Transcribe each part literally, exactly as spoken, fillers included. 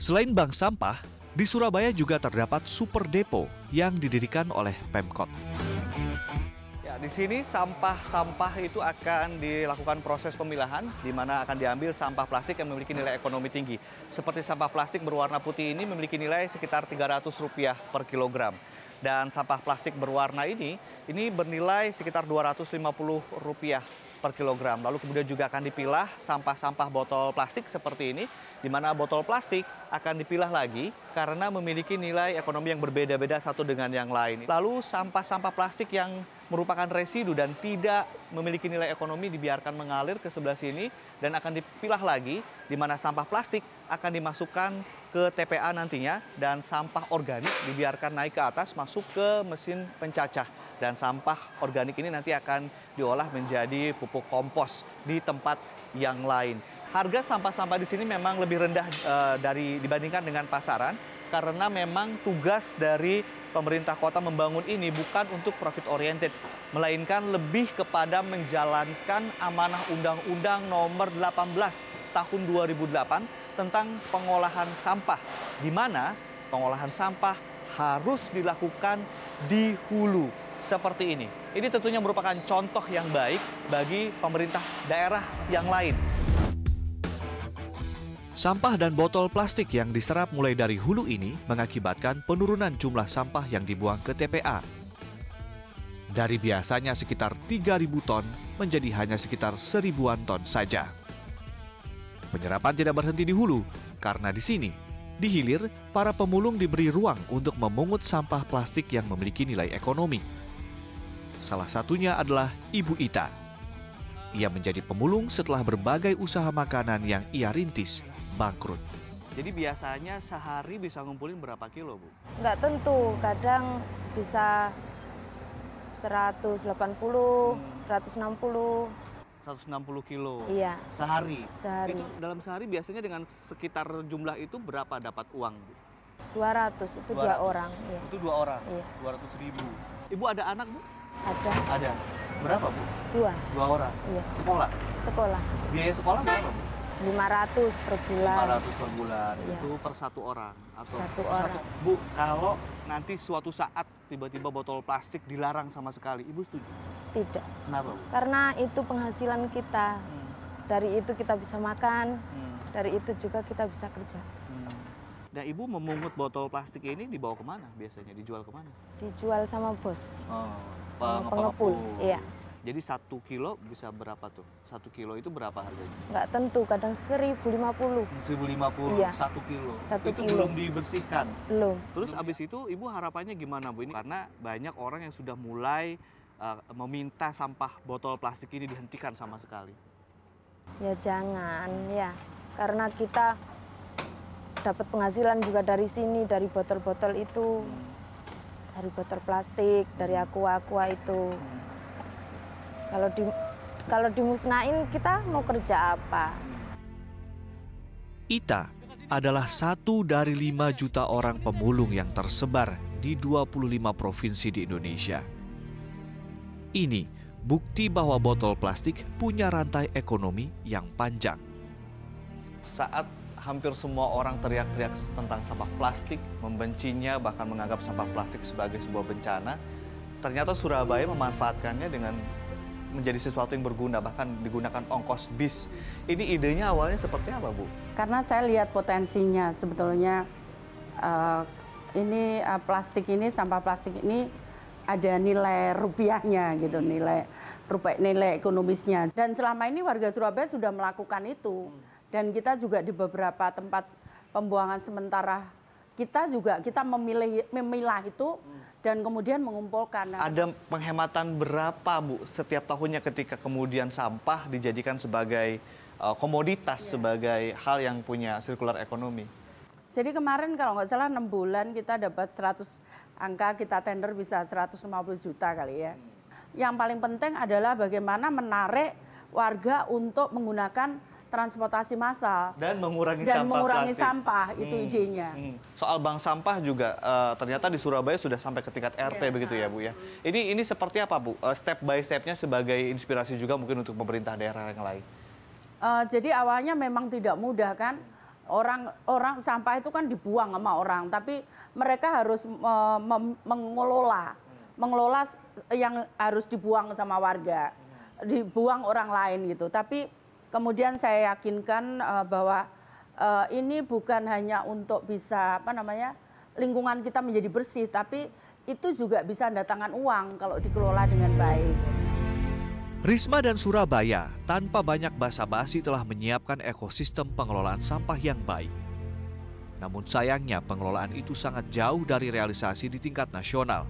Selain bank sampah, di Surabaya juga terdapat super depo yang didirikan oleh Pemkot. Ya, di sini sampah-sampah itu akan dilakukan proses pemilahan, di mana akan diambil sampah plastik yang memiliki nilai ekonomi tinggi. Seperti sampah plastik berwarna putih ini memiliki nilai sekitar tiga ratus rupiah per kilogram. Dan sampah plastik berwarna ini, ini bernilai sekitar dua ratus lima puluh rupiah per kilogram. Lalu kemudian juga akan dipilah sampah-sampah botol plastik seperti ini, di mana botol plastik akan dipilah lagi karena memiliki nilai ekonomi yang berbeda-beda satu dengan yang lain. Lalu sampah-sampah plastik yang merupakan residu dan tidak memiliki nilai ekonomi dibiarkan mengalir ke sebelah sini dan akan dipilah lagi, di mana sampah plastik akan dimasukkan ke T P A nantinya dan sampah organik dibiarkan naik ke atas masuk ke mesin pencacah. Dan sampah organik ini nanti akan diolah menjadi pupuk kompos di tempat yang lain. Harga sampah-sampah di sini memang lebih rendah e, dari dibandingkan dengan pasaran karena memang tugas dari pemerintah kota membangun ini bukan untuk profit oriented, melainkan lebih kepada menjalankan amanah Undang-Undang Nomor delapan belas Tahun dua ribu delapan tentang pengolahan sampah, di mana pengolahan sampah harus dilakukan di hulu. Seperti ini. Ini tentunya merupakan contoh yang baik bagi pemerintah daerah yang lain. Sampah dan botol plastik yang diserap mulai dari hulu ini mengakibatkan penurunan jumlah sampah yang dibuang ke T P A. Dari biasanya sekitar tiga ribu ton menjadi hanya sekitar seribuan ton saja. Penyerapan tidak berhenti di hulu karena di sini, di hilir, para pemulung diberi ruang untuk memungut sampah plastik yang memiliki nilai ekonomi. Salah satunya adalah Ibu Ita. Ia menjadi pemulung setelah berbagai usaha makanan yang ia rintis bangkrut. Jadi biasanya sehari bisa ngumpulin berapa kilo, Bu? Nggak tentu, kadang bisa seratus delapan puluh, hmm. seratus enam puluh. seratus enam puluh kilo? Iya. Sehari? Sehari. Itu dalam sehari biasanya dengan sekitar jumlah itu berapa dapat uang, Bu? dua ratus, itu dua ratus. Dua orang. Iya. Itu dua orang? Iya. dua ratus ribu. Ibu ada anak, Bu? Ada. Ada. Berapa, Bu? Dua. Dua orang? Iya. Sekolah? Sekolah. Biaya sekolah berapa, Bu? lima ratus per bulan. lima ratus per bulan. Iya. Itu per satu orang? Atau Satu per orang. Satu. Bu, kalau nanti suatu saat tiba-tiba botol plastik dilarang sama sekali, Ibu setuju? Tidak. Kenapa, Bu? Karena itu penghasilan kita. Hmm. Dari itu kita bisa makan, hmm. dari itu juga kita bisa kerja. Hmm. Nah, Ibu memungut botol plastik ini dibawa kemana biasanya? Dijual kemana? Dijual sama bos. Oh, sama pengepul. Iya. Jadi satu kilo bisa berapa tuh? Satu kilo itu berapa harganya? Nggak tentu, kadang seribu lima puluh. Seribu lima puluh, iya. Satu kilo. Satu itu kilo. Belum dibersihkan? Belum. Terus abis itu Ibu harapannya gimana, Bu? Ini karena banyak orang yang sudah mulai uh, meminta sampah botol plastik ini dihentikan sama sekali. Ya jangan, ya. Karena kita dapat penghasilan juga dari sini, dari botol-botol itu. Hmm. Dari botol plastik, dari aqua-aqua itu. Hmm. Kalau di kalau dimusnahin kita mau kerja apa? Ita adalah satu dari lima juta orang pemulung yang tersebar di dua puluh lima provinsi di Indonesia. Ini bukti bahwa botol plastik punya rantai ekonomi yang panjang. Saat hampir semua orang teriak-teriak tentang sampah plastik, membencinya, bahkan menganggap sampah plastik sebagai sebuah bencana, ternyata Surabaya memanfaatkannya dengan menjadi sesuatu yang berguna, bahkan digunakan ongkos bis. Ini idenya awalnya seperti apa, Bu? Karena saya lihat potensinya sebetulnya uh, ini uh, plastik ini, sampah plastik ini ada nilai rupiahnya gitu, nilai rupiah, nilai ekonomisnya. Dan selama ini warga Surabaya sudah melakukan itu. Dan kita juga di beberapa tempat pembuangan sementara kita juga kita memilih memilah itu dan kemudian mengumpulkan. Ada penghematan berapa, Bu, setiap tahunnya ketika kemudian sampah dijadikan sebagai uh, komoditas, ya, sebagai hal yang punya sirkular ekonomi? Jadi kemarin kalau nggak salah enam bulan kita dapat seratus angka, kita tender bisa seratus lima puluh juta kali ya. Hmm. Yang paling penting adalah bagaimana menarik warga untuk menggunakan transportasi massal dan mengurangi dan sampah mengurangi plastik. sampah itu hmm, idenya. Hmm. Soal bank sampah juga uh, ternyata di Surabaya sudah sampai ke tingkat R T, ya, begitu ya, Bu ya. Ini ini seperti apa, Bu? Uh, step by stepnya sebagai inspirasi juga mungkin untuk pemerintah daerah yang lain. Uh, jadi awalnya memang tidak mudah kan. Orang orang sampah itu kan dibuang sama orang, tapi mereka harus uh, mengelola, mengelola yang harus dibuang sama warga, dibuang orang lain gitu. Tapi kemudian saya yakinkan uh, bahwa uh, ini bukan hanya untuk bisa apa namanya lingkungan kita menjadi bersih, tapi itu juga bisa mendatangkan uang kalau dikelola dengan baik. Risma dan Surabaya tanpa banyak basa-basi telah menyiapkan ekosistem pengelolaan sampah yang baik. Namun sayangnya pengelolaan itu sangat jauh dari realisasi di tingkat nasional.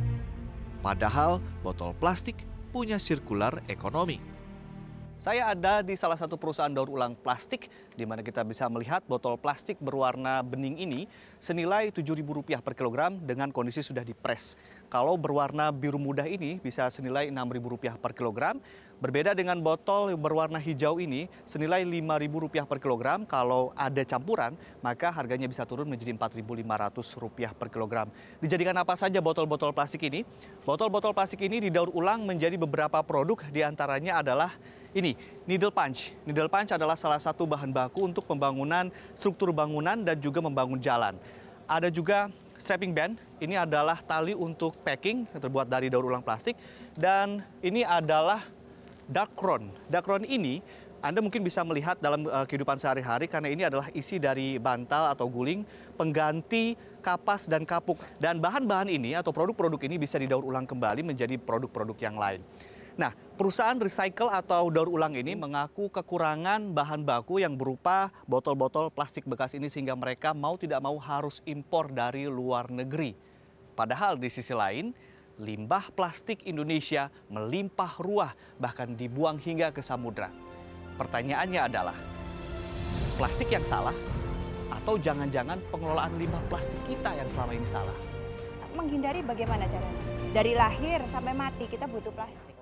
Padahal botol plastik punya sirkular ekonomi. Saya ada di salah satu perusahaan daur ulang plastik di mana kita bisa melihat botol plastik berwarna bening ini senilai tujuh ribu rupiah per kilogram dengan kondisi sudah dipres. Kalau berwarna biru muda ini bisa senilai enam ribu rupiah per kilogram. Berbeda dengan botol berwarna hijau ini senilai lima ribu rupiah per kilogram. Kalau ada campuran maka harganya bisa turun menjadi empat ribu lima ratus rupiah per kilogram. Dijadikan apa saja botol-botol plastik ini? Botol-botol plastik ini didaur ulang menjadi beberapa produk, diantaranya adalah ini, needle punch. Needle punch adalah salah satu bahan baku untuk pembangunan struktur bangunan dan juga membangun jalan. Ada juga strapping band, ini adalah tali untuk packing yang terbuat dari daur ulang plastik. Dan ini adalah dark crown. Dark crown ini Anda mungkin bisa melihat dalam uh, kehidupan sehari-hari karena ini adalah isi dari bantal atau guling, pengganti kapas dan kapuk. Dan bahan-bahan ini atau produk-produk ini bisa didaur ulang kembali menjadi produk-produk yang lain. Nah, perusahaan recycle atau daur ulang ini mengaku kekurangan bahan baku yang berupa botol-botol plastik bekas ini sehingga mereka mau tidak mau harus impor dari luar negeri. Padahal di sisi lain, limbah plastik Indonesia melimpah ruah bahkan dibuang hingga ke samudra. Pertanyaannya adalah, plastik yang salah atau jangan-jangan pengelolaan limbah plastik kita yang selama ini salah? Menghindari bagaimana caranya? Dari lahir sampai mati kita butuh plastik.